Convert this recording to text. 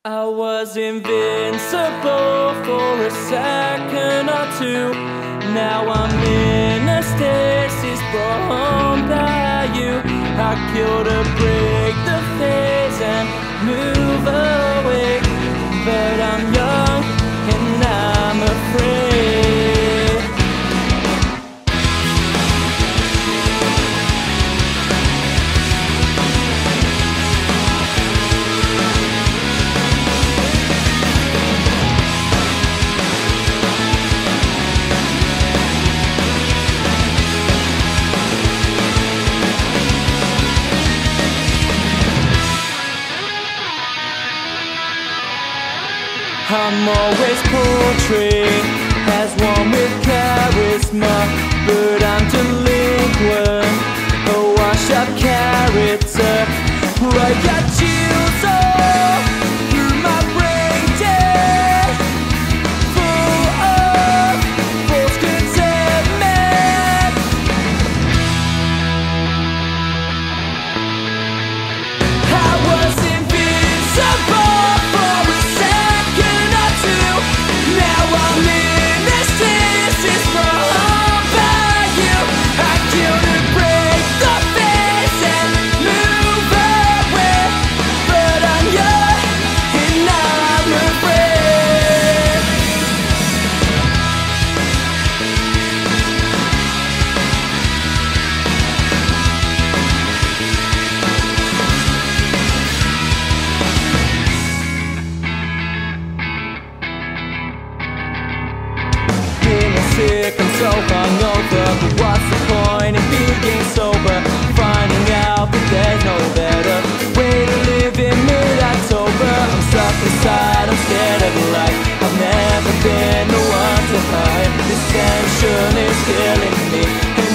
I was invincible for a second or two. Now I'm in a stasis, brought home by you. I kill to break the phase and move away, but I'm young and I'm afraid. I'm always portrayed as one with charisma, but I'm delinquent, a washed-up character. I got chills all through my brain, dead, full of false contentment. I was invincible. Sick, I'm so hungover, but what's the point in being sober? Finding out that there's no better way to live in mid-October. I'm stuck inside, I'm scared of life. I've never been the one to hide. This tension is killing me.